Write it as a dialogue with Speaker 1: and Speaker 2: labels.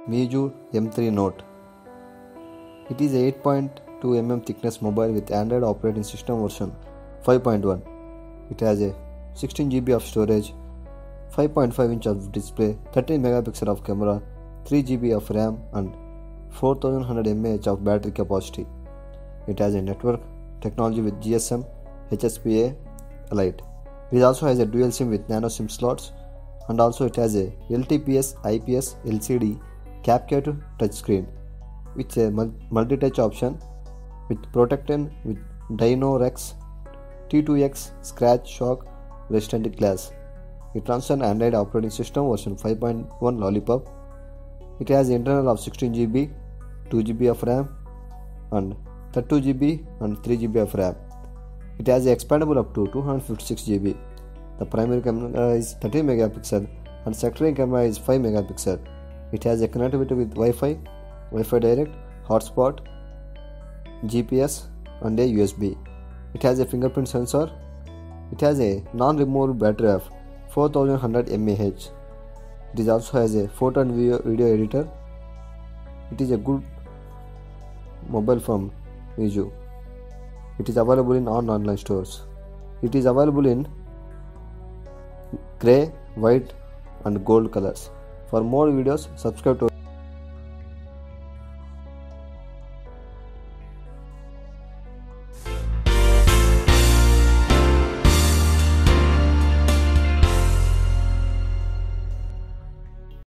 Speaker 1: Meizu M3 Note. It is a 8.2 mm thickness mobile with Android operating system version 5.1. It has a 16 GB of storage, 5.5 inch of display, 13 megapixel of camera, 3 GB of RAM and 4100 mAh of battery capacity. It has a network technology with GSM, HSPA, Lite. It also has a dual SIM with nano SIM slots, and also it has a LTPS IPS LCD CapCut touchscreen with a multi-touch option with Protectin with Dino-Rex T2X scratch shock resistant glass. It runs on Android operating system version 5.1 Lollipop. It has internal of 16 GB, 2 GB of RAM and 32 GB and 3 GB of RAM. It has expandable up to 256 GB. The primary camera is 13 megapixel and secondary camera is 5 megapixel. It has a connectivity with Wi-Fi, Wi-Fi Direct, hotspot, GPS and a USB. It has a fingerprint sensor. It has a non-removable battery of 4100 mAh. It also has a photo and video editor. It is a good mobile from Meizu. It is available in all online stores. It is available in grey, white and gold colors. For more videos, subscribe to